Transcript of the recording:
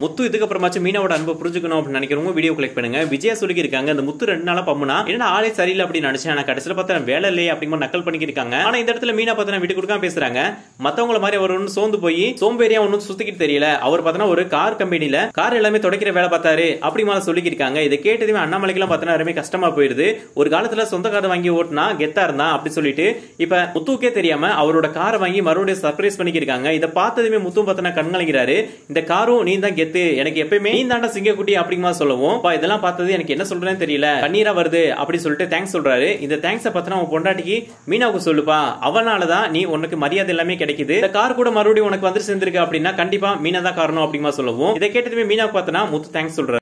முத்து இதுக்கு அப்புறமாச்சும் மீனாவோட அன்பை புரிஞ்சுக்கணும் அப்படின்னு நினைக்கிறவங்க வீடியோ கிளிக் பண்ணுங்க. விஜயா சொல்லியிருக்காங்க இந்த முத்து 2 நாளா பம்முனா என்ன ஆளே சரியில்லை அப்படின்னு நினைச்சேன். ஆனா கடைசியில பார்த்தா வேலை இல்லையே அப்படிங்கிற நக்கல் பண்ணிக்கிருக்காங்க. ஆனா இந்த இடத்துல மீனா பார்த்தா விட்டு கொடுக்காம பேசுறாங்க. மத்தவங்கள மாதிரி அவர் ஒன்னும் சோர்ந்து போய் சோம்பேறியா ஒன்னும் சுத்திக்கிட்டு தெரியல. அவர் பார்த்தா ஒரு கார் கம்பெனில கார் எல்லாமே துடைக்கிற வேலை பார்த்தாரு அப்படி மாதிரி சொல்லிக்கிருக்காங்க. இதை கேட்டதுமே அண்ணாமலைக்கெல்லாம் பார்த்தா ரொம்ப கஷ்டமா போயிருது. ஒரு காலத்துல சொந்த காரை வாங்கி ஓட்டினா கெத்தா இருந்தா அப்படி சொல்லிட்டு இப்ப முத்துக்கே தெரியாம அவரோட காரை வாங்கி மறுபடியும் சர்ப்ரைஸ் பண்ணிக்கிருக்காங்க. இதை பார்த்ததுமே முத்து பார்த்தா கண்கலங்கிறாரு. இந்த காரும் நீ தான் கெத்து, எனக்கு எப்பயுமே நீ தாண்டா சிங்கக்குட்டி அப்படிமா சொல்லவும் இதெல்லாம் பார்த்தது எனக்கு என்ன சொல்றேன்னு தெரியல, கண்ணீரா வருது அப்படி சொல்லிட்டு தேங்க்ஸ் சொல்றாரு. இந்த தேங்க்ஸ் பத்தின உன் பொண்டாட்டிக்கு மீனாவுக்கு சொல்லுப்பா, அவனாலதான் நீ உனக்கு மரியாதை எல்லாமே கிடைக்குது. இந்த கார் கூட மறுபடியும் உனக்கு வந்து சேர்ந்திருக்கு அப்படின்னா கண்டிப்பா மீனா தான் காரணம் அப்படிமா சொல்லவும் இதை கேட்டதுமே மீனாவுக்கு பார்த்தனா முத்து தேங்க்ஸ் சொல்றாரு.